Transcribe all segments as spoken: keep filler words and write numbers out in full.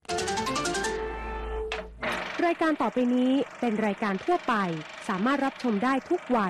รายการต่อไปนี้เป็นรายการทั่วไปสามารถรับชมได้ทุกวัย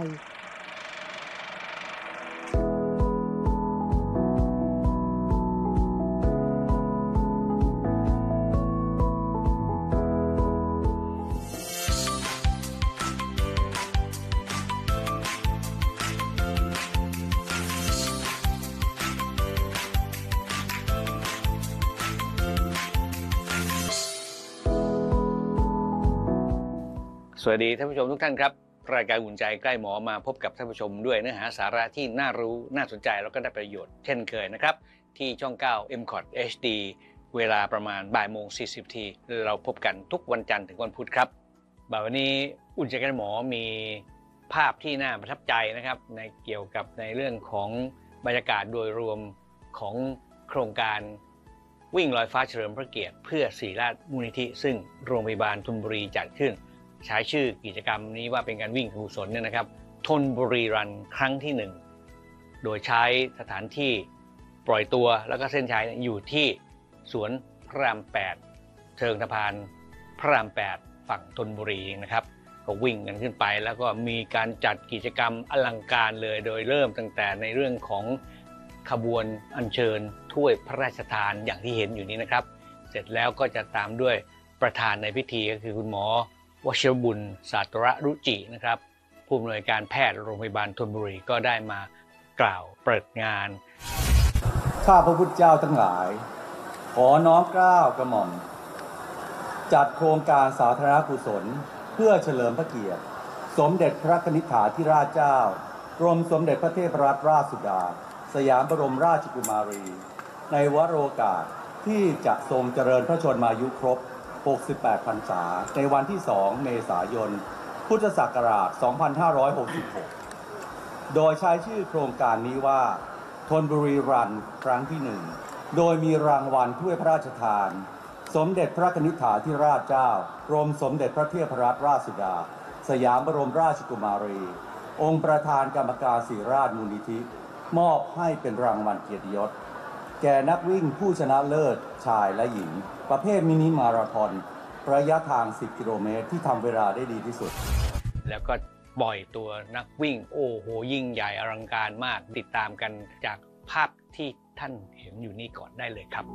สวัสดีท่านผู้ชมทุกท่านครับรายการอุ่นใจใกล้หมอมาพบกับท่านผู้ชมด้วยเนื้อหาสาระที่น่ารู้น่าสนใจแล้วก็ได้ประโยชน์เช่นเคยนะครับที่ช่องเก้า เอ็ม คอท เอช ดี เวลาประมาณบ่ายโมงสี่สิบนาทีเราพบกันทุกวันจันทร์ถึงวันพุธครับบ่ายวันนี้อุ่นใจใกล้หมอมีภาพที่น่าประทับใจนะครับในเกี่ยวกับในเรื่องของบรรยากาศโดยรวมของโครงการวิ่งลอยฟ้าเฉลิมพระเกียรติเพื่อศิริราชมูลนิธิซึ่งโรงพยาบาลธนบุรีจัดขึ้นใช้ชื่อกิจกรรมนี้ว่าเป็นการวิ่งกุศลเนี่ยนะครับธนบุรีรันครั้งที่หนึ่งโดยใช้สถานที่ปล่อยตัวแล้วก็เส้นชัยอยู่ที่สวนพระรามแปดเชิงสะพานพระรามแปดฝั่งธนบุรีนะครับก็วิ่งกันขึ้นไปแล้วก็มีการจัดกิจกรรมอลังการเลยโดยเริ่มตั้งแต่ในเรื่องของขบวนอัญเชิญถ้วยพระราชทานอย่างที่เห็นอยู่นี้นะครับเสร็จแล้วก็จะตามด้วยประธานในพิธีก็คือคุณหมอวชิรบุญศาสตรรุจินะครับผู้อำนวยการแพทย์โรงพยาบาลธนบุรีก็ได้มากล่าวเปิดงานข้าพระพุทธเจ้าทั้งหลายขอน้อมเกล้ากระหม่อมจัดโครงการสาธารณกุศลเพื่อเฉลิมพระเกียรติสมเด็จพระนิธิธิราชเจ้ากรมสมเด็จพระเทพรัตนราชสุดาสยามบรมราชกุมารีในวโรกาสที่จะทรงเจริญพระชนมายุครบหกสิบแปดพรรษาในวันที่สองเมษายนพุทธศักราชสองพันห้าร้อยหกสิบหกโดยใช้ชื่อโครงการนี้ว่าธนบุรีรันครั้งที่หนึ่งโดยมีรางวัลถ้วยพระราชทานสมเด็จพระนิธิธิราชเจ้ากรมสมเด็จพระเทพรัตนราชสุดาสยามบรมราชกุมารีองค์ประธานกรรมการศิริราชมูลนิธิมอบให้เป็นรางวัลเกียรติยศแก่นักวิ่งผู้ชนะเลิศชายและหญิงประเภทมินิมาราธอนระยะทางสิบกิโลเมตรที่ทำเวลาได้ดีที่สุดแล้วก็ปล่อยตัวนักวิ่งโอ้โหยิ่งใหญ่อลังการมากติดตามกันจากภาพที่ท่านเห็นอยู่นี่ก่อนได้เลยครับ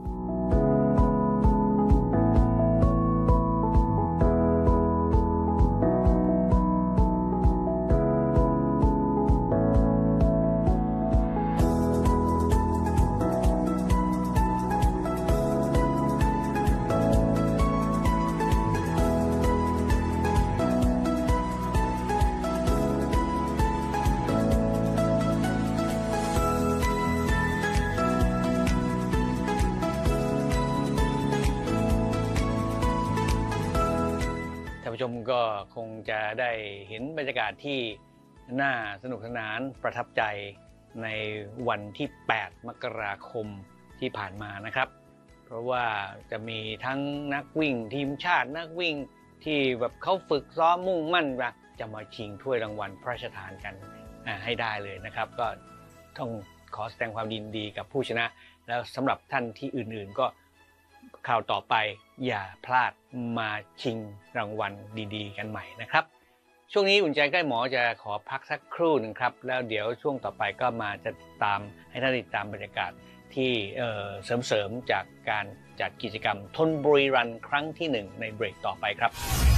ท่านผู้ชมก็คงจะได้เห็นบรรยากาศที่น่าสนุกสนานประทับใจในวันที่แปดมกราคมที่ผ่านมานะครับเพราะว่าจะมีทั้งนักวิ่งทีมชาตินักวิ่งที่แบบเขาฝึกซ้อมมุ่งมั่นว่าจะมาชิงถ้วยรางวัลพระราชทานกันให้ได้เลยนะครับก็ต้องขอแสดงความยินดีกับผู้ชนะแล้วสำหรับท่านที่อื่นๆก็ข่าวต่อไปอย่าพลาดมาชิงรางวัลดีๆกันใหม่นะครับช่วงนี้อุ่นใจใกล้หมอจะขอพักสักครู่หนึ่งครับแล้วเดี๋ยวช่วงต่อไปก็มาจะตามให้ท่านติดตามบรรยากาศที่เสริมๆจากการจัดกิจกรรมธนบุรีรันครั้งที่หนึ่งในเบรกต่อไปครับ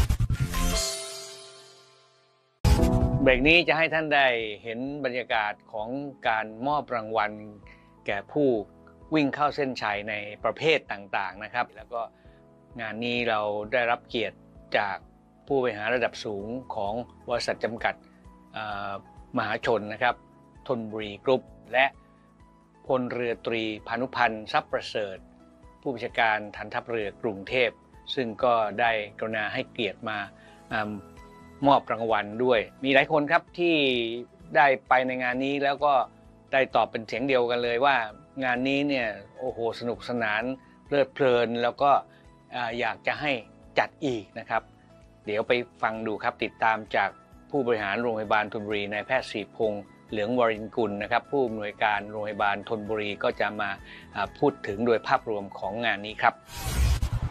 เบรกนี้จะให้ท่านได้เห็นบรรยากาศของการมอบรางวัลแก่ผู้วิ่งเข้าเส้นชัยในประเภทต่างๆนะครับแล้วก็งานนี้เราได้รับเกียรติจากผู้บริหารระดับสูงของบริษัทจำกัดมหาชนนะครับธนบุรีกรุ๊ปและพลเรือตรีพานุพันธ์ทรัพย์ประเสริฐผู้บัญชาการฐานทัพเรือกรุงเทพซึ่งก็ได้กรุณาให้เกียรติมามอบรางวัลด้วยมีหลายคนครับที่ได้ไปในงานนี้แล้วก็ได้ตอบเป็นเสียงเดียวกันเลยว่างานนี้เนี่ยโอ้โหสนุกสนานเพลิดเพลินแล้วก็อยากจะให้จัดอีกนะครับเดี๋ยวไปฟังดูครับติดตามจากผู้บริหารโรงพยาบาลธนบุรีนายแพทย์ศรีพงษ์เหลืองวรินทร์กุลนะครับผู้อำนวยการโรงพยาบาลธนบุรีก็จะมาพูดถึงโดยภาพรวมของงานนี้ครับ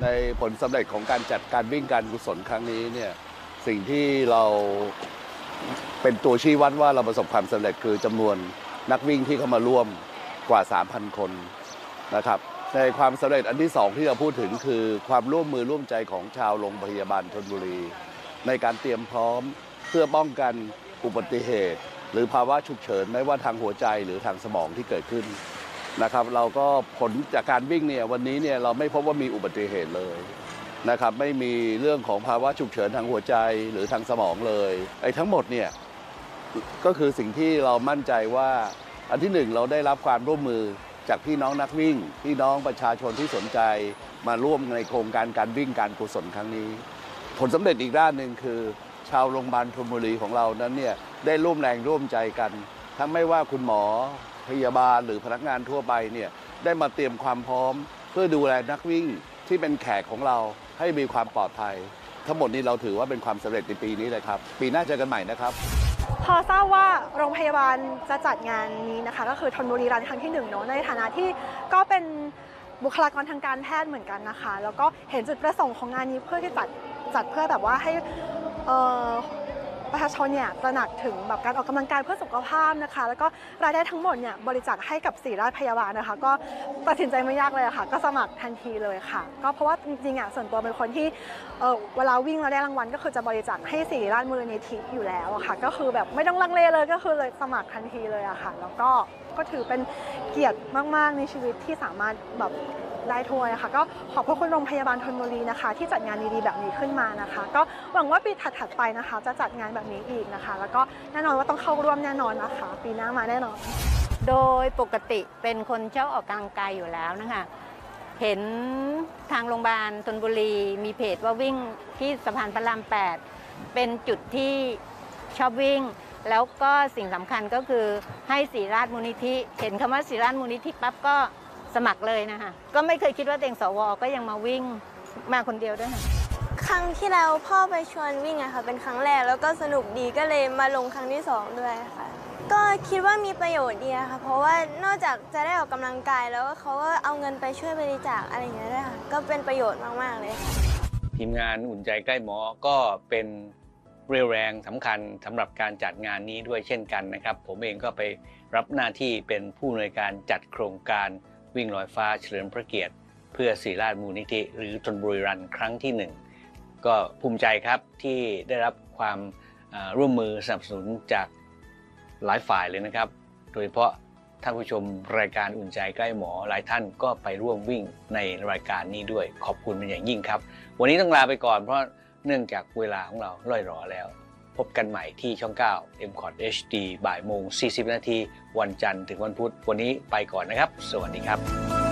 ในผลสำเร็จของการจัดการวิ่งการกุศลครั้งนี้เนี่ยสิ่งที่เราเป็นตัวชี้วัดว่าเราประสบความสำเร็จคือจำนวนนักวิ่งที่เข้ามาร่วมกว่า สามพัน คนนะครับในความสำเร็จอันที่สองที่เราพูดถึงคือความร่วมมือร่วมใจของชาวโรงพยาบาลธนบุรีในการเตรียมพร้อมเพื่อป้องกันอุบัติเหตุหรือภาวะฉุกเฉินไม่ว่าทางหัวใจหรือทางสมองที่เกิดขึ้นนะครับเราก็ผลจากการวิ่งเนี่ยวันนี้เนี่ยเราไม่พบว่ามีอุบัติเหตุเลยนะครับไม่มีเรื่องของภาวะฉุกเฉินทางหัวใจหรือทางสมองเลยไอ้ทั้งหมดเนี่ยก็คือสิ่งที่เรามั่นใจว่าอันที่หนึ่งเราได้รับความร่วมมือจากพี่น้องนักวิ่งพี่น้องประชาชนที่สนใจมาร่วมในโครงการการวิ่งการกุศลครั้งนี้ผลสำเร็จอีกด้านหนึ่งคือชาวโรงพยาบาลธนบุรีของเรานั้นเนี่ยได้ร่วมแรงร่วมใจกันทั้งไม่ว่าคุณหมอพยาบาลหรือพนักงานทั่วไปเนี่ยได้มาเตรียมความพร้อมเพื่อดูแลนักวิ่งที่เป็นแขกของเราให้มีความปลอดภัยทั้งหมดนี้เราถือว่าเป็นความสำเร็จในปีนี้เลยครับปีหน้าเจอกันใหม่นะครับพอทราบว่าโรงพยาบาลจะจัดงานนี้นะคะก็คือธนบุรีรันครั้งที่หนึ่งเนาะในฐานะที่ก็เป็นบุคลากรทางการแพทย์เหมือนกันนะคะแล้วก็เห็นจุดประสงค์ของงานนี้เพื่อที่จัดจัดเพื่อแบบว่าให้ประชาชนเนี่ยตระหนักถึงแบบการออกกำลังกายเพื่อสุขภาพนะคะแล้วก็รายได้ทั้งหมดเนี่ยบริจาคให้กับศิริราชพยาบาลนะคะก็ตัดสินใจไม่ยากเลยค่ะก็สมัครทันทีเลยค่ะก็เพราะว่าจริงๆอ่ะส่วนตัวเป็นคนที่เออเวลาวิ่งแล้วได้รางวัลก็คือจะบริจาคให้ศิริราชมูลนิธิอยู่แล้วอะค่ะก็คือแบบไม่ต้องลังเลเลยก็คือเลยสมัครทันทีเลยอะค่ะแล้วก็ก็ถือเป็นเกียรติมากๆในชีวิตที่สามารถแบบได้ถ้วยค่ะก็ขอบพระคุณโรงพยาบาลธนบุรีนะคะที่จัดงานดีๆแบบนี้ขึ้นมานะคะก็หวังว่าปีถัดๆไปนะคะจะจัดงานแบบนี้อีกนะคะแล้วก็แน่นอนว่าต้องเข้าร่วมแน่นอนนะคะปีหน้ามาแน่นอนโดยปกติเป็นคนชอบออกกำลังกายอยู่แล้วนะคะเห็นทางโรงพยาบาลธนบุรีมีเพจว่าวิ่งที่สะพานพระรามแปดเป็นจุดที่ชอบวิ่งแล้วก็สิ่งสำคัญก็คือให้ศิริราชมูลนิธิเห็นคำว่าศิริราชมูลนิธิปั๊บก็สมัครเลยนะคะก็ไม่เคยคิดว่าตัวเองสวก็ยังมาวิ่งมาคนเดียวด้วยค่ะครั้งที่แล้วพ่อไปชวนวิ่งอะค่ะเป็นครั้งแรกแล้วก็สนุกดีก็เลยมาลงครั้งที่สองด้วยค่ะก็คิดว่ามีประโยชน์ดีค่ะเพราะว่านอกจากจะได้ออกกำลังกายแล้วเขาก็เอาเงินไปช่วยบริจาคอะไรอย่างเงี้ยด้วยค่ะก็เป็นประโยชน์มากๆเลยค่ะทีมงานอุ่นใจใกล้หมอก็เป็นเรี่ยวแรงสำคัญสำหรับการจัดงานนี้ด้วยเช่นกันนะครับผมเองก็ไปรับหน้าที่เป็นผู้อำนวยการจัดโครงการวิ่งลอยฟ้าเฉลิมพระเกียรติเพื่อศิริราชมูลนิธิหรือธนบุรีรันครั้งที่หนึ่งก็ภูมิใจครับที่ได้รับความร่วมมือสนับสนุนจากหลายฝ่ายเลยนะครับโดยเฉพาะท่านผู้ชมรายการอุ่นใจใกล้หมอหลายท่านก็ไปร่วมวิ่งในรายการนี้ด้วยขอบคุณเป็นอย่างยิ่งครับวันนี้ต้องลาไปก่อนเพราะเนื่องจากเวลาของเราล่อยหรอแล้วพบกันใหม่ที่ช่อง เก้า เอ็ม คอท เอช ดี บ่ายโมงสี่สิบนาทีวันจันทร์ถึงวันพุธวันนี้ไปก่อนนะครับสวัสดีครับ